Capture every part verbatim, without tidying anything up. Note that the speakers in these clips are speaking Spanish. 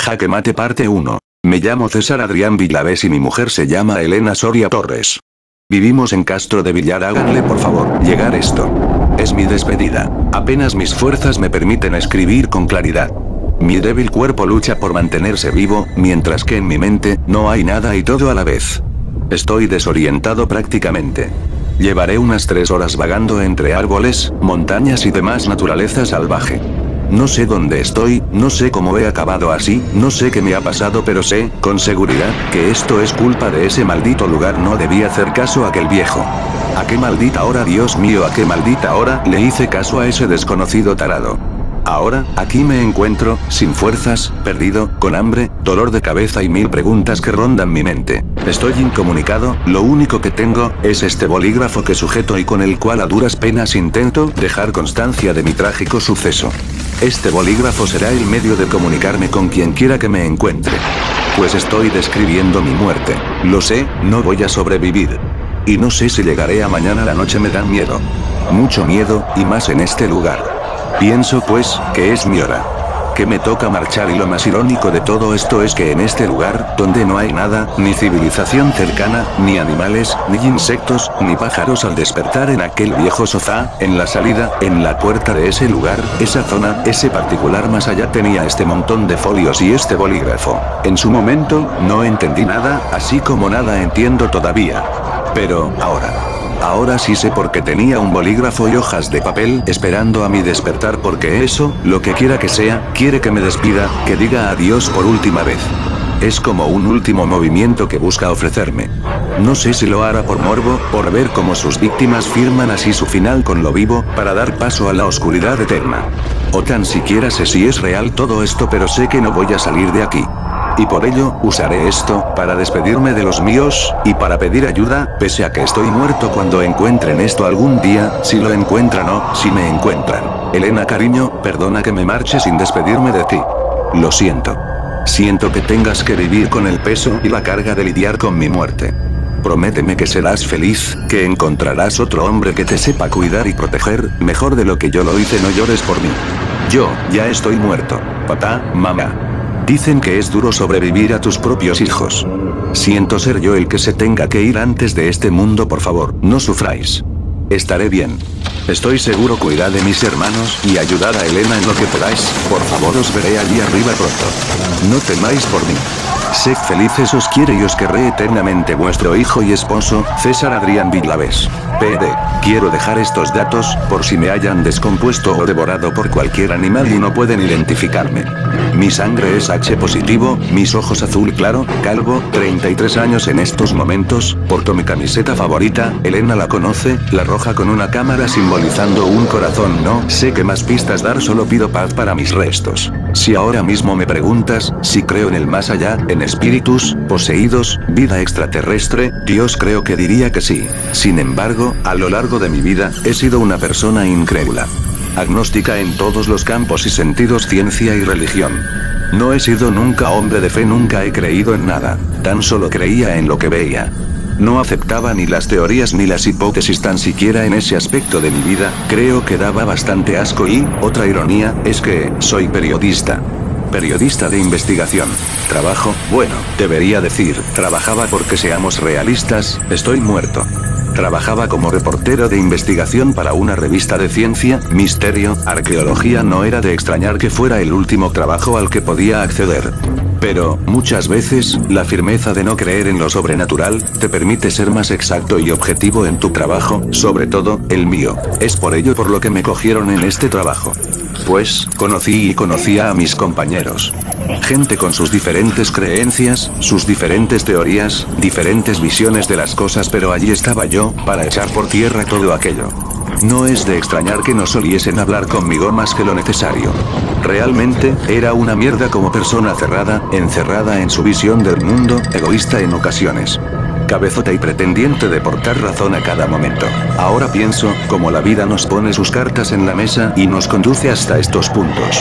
Jaque mate parte uno. Me llamo César Adrián Villavés y mi mujer se llama Elena Soria Torres. Vivimos en Castro de Villar. Háganle por favor llegar esto. Es mi despedida. Apenas mis fuerzas me permiten escribir con claridad. Mi débil cuerpo lucha por mantenerse vivo, mientras que en mi mente, no hay nada y todo a la vez. Estoy desorientado prácticamente. Llevaré unas tres horas vagando entre árboles, montañas y demás naturaleza salvaje. No sé dónde estoy, no sé cómo he acabado así, no sé qué me ha pasado, pero sé, con seguridad, que esto es culpa de ese maldito lugar. No debí hacer caso a aquel viejo. ¿A qué maldita hora, Dios mío, a qué maldita hora le hice caso a ese desconocido tarado? Ahora, aquí me encuentro, sin fuerzas, perdido, con hambre, dolor de cabeza y mil preguntas que rondan mi mente. Estoy incomunicado, lo único que tengo, es este bolígrafo que sujeto y con el cual a duras penas intento dejar constancia de mi trágico suceso. Este bolígrafo será el medio de comunicarme con quien quiera que me encuentre. Pues estoy describiendo mi muerte. Lo sé, no voy a sobrevivir. Y no sé si llegaré a mañana. La noche me da miedo. Mucho miedo, y más en este lugar. Pienso pues, que es mi hora. Que me toca marchar y lo más irónico de todo esto es que en este lugar, donde no hay nada, ni civilización cercana, ni animales, ni insectos, ni pájaros, al despertar en aquel viejo sofá, en la salida, en la puerta de ese lugar, esa zona, ese particular más allá tenía este montón de folios y este bolígrafo. En su momento, no entendí nada, así como nada entiendo todavía. Pero, ahora... Ahora sí sé por qué tenía un bolígrafo y hojas de papel esperando a mi despertar, porque eso, lo que quiera que sea, quiere que me despida, que diga adiós por última vez. Es como un último movimiento que busca ofrecerme. No sé si lo hará por morbo, por ver cómo sus víctimas firman así su final con lo vivo, para dar paso a la oscuridad eterna. O tan siquiera sé si es real todo esto, pero sé que no voy a salir de aquí. Y por ello, usaré esto, para despedirme de los míos, y para pedir ayuda, pese a que estoy muerto cuando encuentren esto algún día, si lo encuentran o, si me encuentran. Elena, cariño, perdona que me marche sin despedirme de ti. Lo siento. Siento que tengas que vivir con el peso y la carga de lidiar con mi muerte. Prométeme que serás feliz, que encontrarás otro hombre que te sepa cuidar y proteger, mejor de lo que yo lo hice. No llores por mí. Yo, ya estoy muerto. Papá, mamá. Dicen que es duro sobrevivir a tus propios hijos. Siento ser yo el que se tenga que ir antes de este mundo. Por favor, no sufráis. Estaré bien. Estoy seguro. Cuidad de mis hermanos, y ayudad a Elena en lo que podáis. Por favor, os veré allí arriba pronto. No temáis por mí. Sed felices, os quiere y os querré eternamente. Vuestro hijo y esposo, César Adrián Villavés. P D. Quiero dejar estos datos, por si me hayan descompuesto o devorado por cualquier animal y no pueden identificarme. Mi sangre es H positivo, mis ojos azul claro, calvo, treinta y tres años en estos momentos, porto mi camiseta favorita, Elena la conoce, la roja con una cámara simbolizando un corazón. No sé qué más pistas dar, solo pido paz para mis restos. Si ahora mismo me preguntas, si creo en el más allá, en espíritus, poseídos, vida extraterrestre, Dios, creo que diría que sí. Sin embargo, a lo largo de mi vida, he sido una persona incrédula. Agnóstica en todos los campos y sentidos, ciencia y religión. No he sido nunca hombre de fe, nunca he creído en nada, tan solo creía en lo que veía. No aceptaba ni las teorías ni las hipótesis, tan siquiera en ese aspecto de mi vida, creo que daba bastante asco. Y, otra ironía, es que, soy periodista. Periodista de investigación. Trabajo, bueno, debería decir, trabajaba porque seamos realistas, estoy muerto. Trabajaba como reportero de investigación para una revista de ciencia, misterio, arqueología. No era de extrañar que fuera el último trabajo al que podía acceder. Pero, muchas veces, la firmeza de no creer en lo sobrenatural, te permite ser más exacto y objetivo en tu trabajo, sobre todo, el mío. Es por ello por lo que me cogieron en este trabajo. Pues, conocí y conocía a mis compañeros. Gente con sus diferentes creencias, sus diferentes teorías, diferentes visiones de las cosas, pero allí estaba yo, para echar por tierra todo aquello. No es de extrañar que no soliesen hablar conmigo más que lo necesario. Realmente, era una mierda como persona, cerrada, encerrada en su visión del mundo, egoísta en ocasiones. Cabezota y pretendiente de portar razón a cada momento. Ahora pienso, cómo la vida nos pone sus cartas en la mesa y nos conduce hasta estos puntos.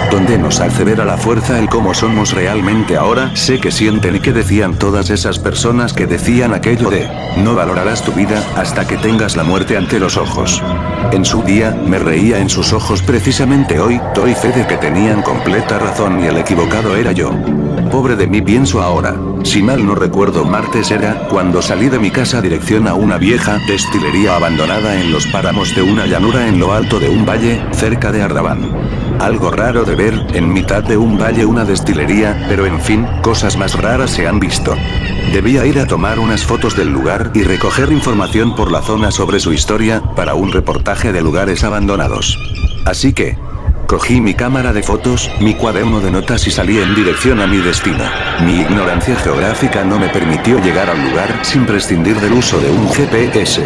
donde nos hace ver a la fuerza el cómo somos realmente ahora. Sé que sienten y que decían todas esas personas que decían aquello de, no valorarás tu vida hasta que tengas la muerte ante los ojos. En su día, me reía en sus ojos. Precisamente hoy, doy fe de que tenían completa razón y el equivocado era yo. Pobre de mí, pienso ahora. Si mal no recuerdo, martes era, cuando salí de mi casa dirección a una vieja destilería abandonada en los páramos de una llanura en lo alto de un valle, cerca de Ardaban. Algo raro de ver, en mitad de un valle una destilería, pero en fin, cosas más raras se han visto. Debía ir a tomar unas fotos del lugar y recoger información por la zona sobre su historia, para un reportaje de lugares abandonados. Así que cogí mi cámara de fotos, mi cuaderno de notas y salí en dirección a mi destino. Mi ignorancia geográfica no me permitió llegar al lugar sin prescindir del uso de un G P S.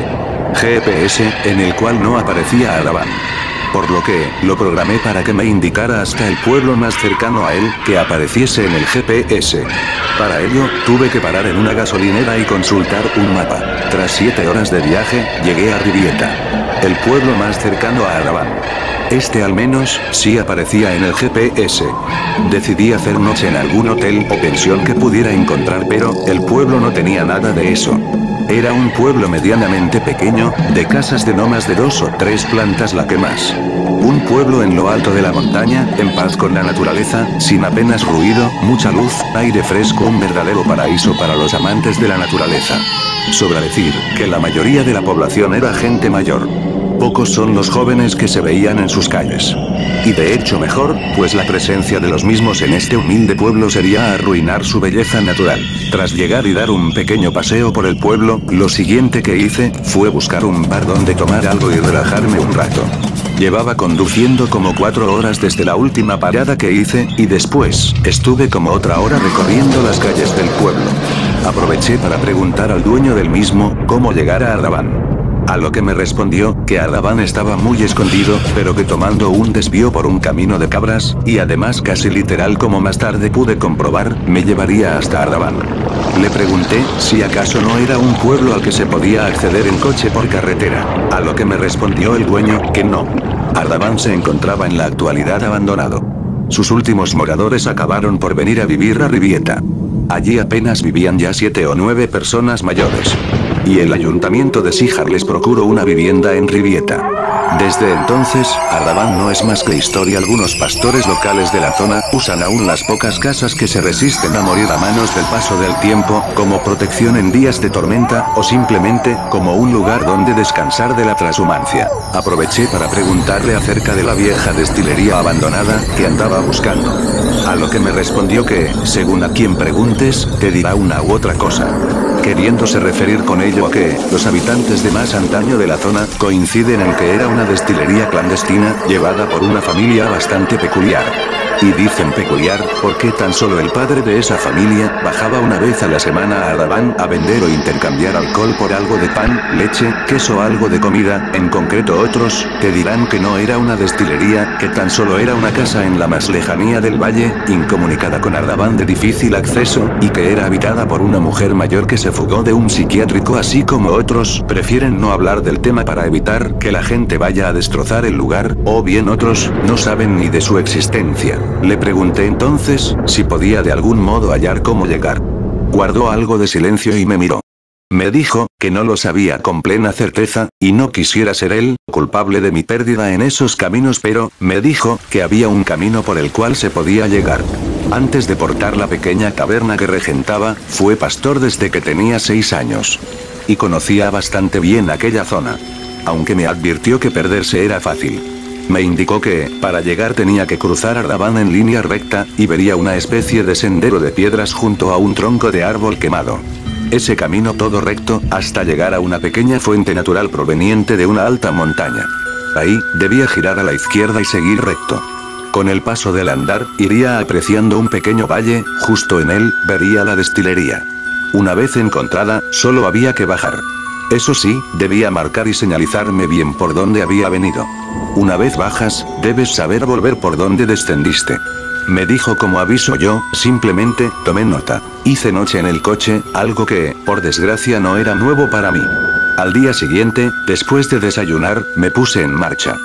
G P S, en el cual no aparecía Ardaban. Por lo que, lo programé para que me indicara hasta el pueblo más cercano a él, que apareciese en el G P S. Para ello, tuve que parar en una gasolinera y consultar un mapa. Tras siete horas de viaje, llegué a Rivieta, el pueblo más cercano a Ardaban. Este al menos, sí aparecía en el G P S. Decidí hacer noche en algún hotel o pensión que pudiera encontrar, pero, el pueblo no tenía nada de eso. Era un pueblo medianamente pequeño, de casas de no más de dos o tres plantas la que más. Un pueblo en lo alto de la montaña, en paz con la naturaleza, sin apenas ruido, mucha luz, aire fresco, un verdadero paraíso para los amantes de la naturaleza. Sobra decir, que la mayoría de la población era gente mayor. Pocos son los jóvenes que se veían en sus calles. Y de hecho mejor, pues la presencia de los mismos en este humilde pueblo sería arruinar su belleza natural. Tras llegar y dar un pequeño paseo por el pueblo, lo siguiente que hice, fue buscar un bar donde tomar algo y relajarme un rato. Llevaba conduciendo como cuatro horas desde la última parada que hice, y después, estuve como otra hora recorriendo las calles del pueblo. Aproveché para preguntar al dueño del mismo, cómo llegar a Ardaban. A lo que me respondió, que Ardaban estaba muy escondido, pero que tomando un desvío por un camino de cabras, y además casi literal como más tarde pude comprobar, me llevaría hasta Ardaban. Le pregunté, si acaso no era un pueblo al que se podía acceder en coche por carretera, a lo que me respondió el dueño, que no. Ardaban se encontraba en la actualidad abandonado. Sus últimos moradores acabaron por venir a vivir a Rivieta. Allí apenas vivían ya siete o nueve personas mayores. Y el ayuntamiento de Síjar les procuró una vivienda en Rivieta. Desde entonces, Ardaban no es más que historia. Algunos pastores locales de la zona usan aún las pocas casas que se resisten a morir a manos del paso del tiempo, como protección en días de tormenta, o simplemente, como un lugar donde descansar de la trashumancia. Aproveché para preguntarle acerca de la vieja destilería abandonada, que andaba buscando. A lo que me respondió que, según a quien preguntes, te dirá una u otra cosa. Queriéndose referir con ello a que, los habitantes de más antaño de la zona, coinciden en que era una destilería clandestina, llevada por una familia bastante peculiar. Y dicen peculiar, porque tan solo el padre de esa familia, bajaba una vez a la semana a Ardaban a vender o intercambiar alcohol por algo de pan, leche, queso o algo de comida. En concreto otros, te dirán que no era una destilería, que tan solo era una casa en la más lejanía del valle, incomunicada con Ardaban de difícil acceso, y que era habitada por una mujer mayor que se fugó de un psiquiátrico. Así como otros, prefieren no hablar del tema para evitar que la gente vaya a destrozar el lugar, o bien otros, no saben ni de su existencia. Le pregunté entonces, si podía de algún modo hallar cómo llegar. Guardó algo de silencio y me miró. Me dijo, que no lo sabía con plena certeza, y no quisiera ser él, culpable de mi pérdida en esos caminos, pero, me dijo, que había un camino por el cual se podía llegar. Antes de portar la pequeña taberna que regentaba, fue pastor desde que tenía seis años. Y conocía bastante bien aquella zona. Aunque me advirtió que perderse era fácil. Me indicó que, para llegar tenía que cruzar Ardaban en línea recta, y vería una especie de sendero de piedras junto a un tronco de árbol quemado. Ese camino todo recto, hasta llegar a una pequeña fuente natural proveniente de una alta montaña. Ahí, debía girar a la izquierda y seguir recto. Con el paso del andar, iría apreciando un pequeño valle, justo en él, vería la destilería. Una vez encontrada, solo había que bajar. Eso sí, debía marcar y señalizarme bien por dónde había venido. Una vez bajas, debes saber volver por donde descendiste. Me dijo como aviso yo, simplemente, tomé nota. Hice noche en el coche, algo que, por desgracia no era nuevo para mí. Al día siguiente, después de desayunar, me puse en marcha.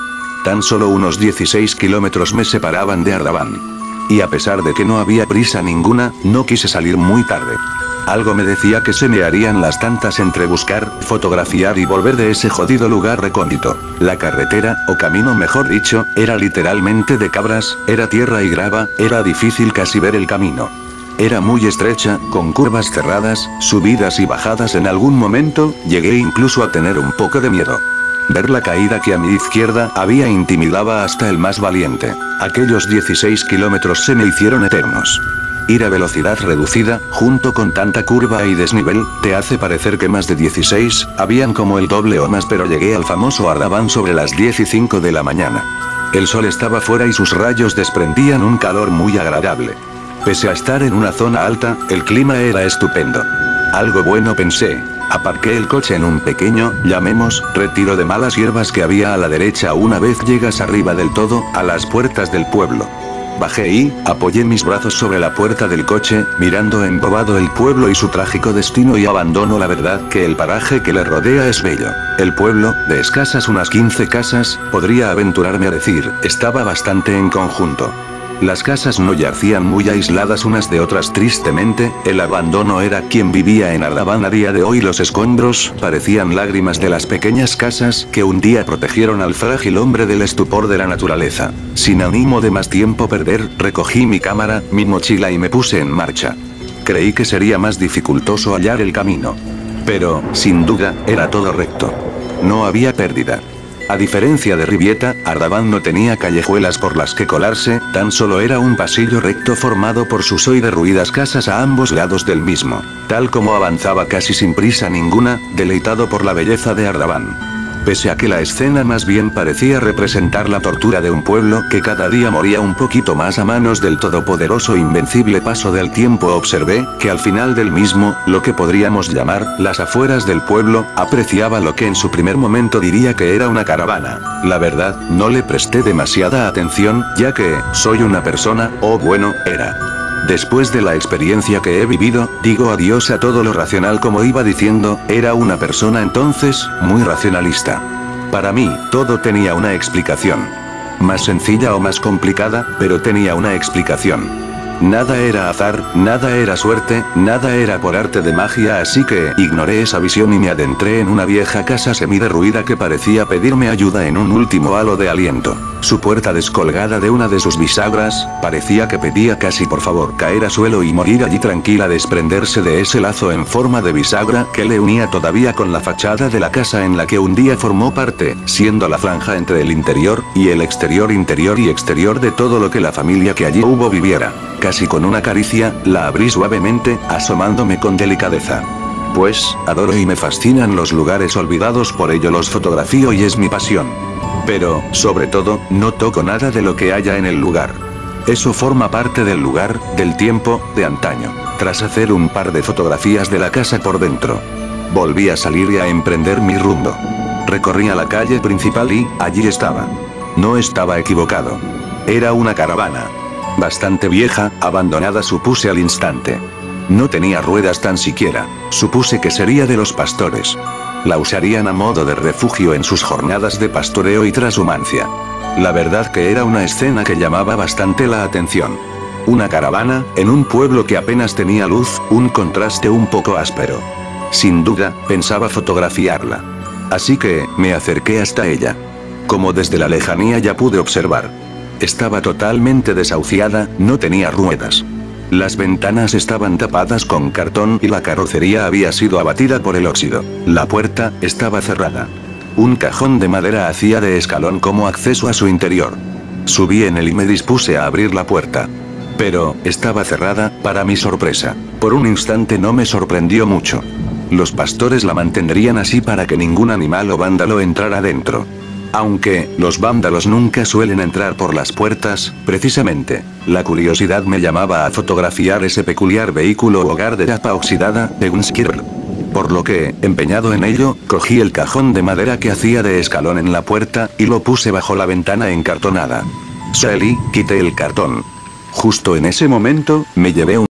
Tan solo unos dieciséis kilómetros me separaban de Ardaban. Y a pesar de que no había prisa ninguna, no quise salir muy tarde. Algo me decía que se me harían las tantas entre buscar, fotografiar y volver de ese jodido lugar recóndito. La carretera, o camino mejor dicho, era literalmente de cabras, era tierra y grava, era difícil casi ver el camino. Era muy estrecha, con curvas cerradas, subidas y bajadas. En algún momento, llegué incluso a tener un poco de miedo. Ver la caída que a mi izquierda había intimidaba hasta el más valiente. Aquellos dieciséis kilómetros se me hicieron eternos. Ir a velocidad reducida, junto con tanta curva y desnivel, te hace parecer que más de dieciséis, habían como el doble o más, pero llegué al famoso Ardaban sobre las diez y cinco de la mañana. El sol estaba fuera y sus rayos desprendían un calor muy agradable. Pese a estar en una zona alta, el clima era estupendo. Algo bueno pensé. Aparqué el coche en un pequeño, llamemos, retiro de malas hierbas que había a la derecha una vez llegas arriba del todo, a las puertas del pueblo. Bajé y, apoyé mis brazos sobre la puerta del coche, mirando embobado el pueblo y su trágico destino y abandono. La verdad que el paraje que le rodea es bello. El pueblo, de escasas unas quince casas, podría aventurarme a decir, estaba bastante en conjunto. Las casas no yacían muy aisladas unas de otras tristemente, el abandono era quien vivía en Ardaban a día de hoy. Los escombros parecían lágrimas de las pequeñas casas que un día protegieron al frágil hombre del estupor de la naturaleza. Sin ánimo de más tiempo perder, recogí mi cámara, mi mochila y me puse en marcha. Creí que sería más dificultoso hallar el camino. Pero, sin duda, era todo recto. No había pérdida. A diferencia de Rivieta, Ardaban no tenía callejuelas por las que colarse, tan solo era un pasillo recto formado por sus hoy derruidas casas a ambos lados del mismo. Tal como avanzaba casi sin prisa ninguna, deleitado por la belleza de Ardaban. Pese a que la escena más bien parecía representar la tortura de un pueblo que cada día moría un poquito más a manos del todopoderoso e invencible paso del tiempo, observé que al final del mismo, lo que podríamos llamar las afueras del pueblo, apreciaba lo que en su primer momento diría que era una caravana. La verdad, no le presté demasiada atención, ya que soy una persona, o bueno, era. Después de la experiencia que he vivido, digo adiós a todo lo racional. Como iba diciendo, era una persona entonces, muy racionalista. Para mí, todo tenía una explicación. Más sencilla o más complicada, pero tenía una explicación. Nada era azar, nada era suerte, nada era por arte de magia, así que ignoré esa visión y me adentré en una vieja casa semiderruida que parecía pedirme ayuda en un último halo de aliento. Su puerta descolgada de una de sus bisagras, parecía que pedía casi por favor caer a suelo y morir allí tranquila, desprenderse de ese lazo en forma de bisagra que le unía todavía con la fachada de la casa en la que un día formó parte, siendo la franja entre el interior y el exterior, interior y exterior de todo lo que la familia que allí hubo viviera. Casi con una caricia, la abrí suavemente, asomándome con delicadeza. Pues, adoro y me fascinan los lugares olvidados, por ello los fotografío y es mi pasión. Pero, sobre todo, no toco nada de lo que haya en el lugar. Eso forma parte del lugar, del tiempo, de antaño. Tras hacer un par de fotografías de la casa por dentro, volví a salir y a emprender mi rumbo. Recorría la calle principal y, allí estaba. No estaba equivocado. Era una caravana. Bastante vieja, abandonada supuse al instante. No tenía ruedas tan siquiera. Supuse que sería de los pastores. La usarían a modo de refugio en sus jornadas de pastoreo y trashumancia. La verdad que era una escena que llamaba bastante la atención. Una caravana, en un pueblo que apenas tenía luz, un contraste un poco áspero. Sin duda, pensaba fotografiarla. Así que, me acerqué hasta ella. Como desde la lejanía ya pude observar. Estaba totalmente desahuciada, no tenía ruedas. Las ventanas estaban tapadas con cartón y la carrocería había sido abatida por el óxido. La puerta estaba cerrada. Un cajón de madera hacía de escalón como acceso a su interior. Subí en él y me dispuse a abrir la puerta. Pero, estaba cerrada, para mi sorpresa. Por un instante no me sorprendió mucho. Los pastores la mantendrían así para que ningún animal o vándalo entrara dentro. Aunque, los vándalos nunca suelen entrar por las puertas, precisamente, la curiosidad me llamaba a fotografiar ese peculiar vehículo o hogar de tapa oxidada, de un skirl. Por lo que, empeñado en ello, cogí el cajón de madera que hacía de escalón en la puerta, y lo puse bajo la ventana encartonada. Salí, quité el cartón. Justo en ese momento, me llevé un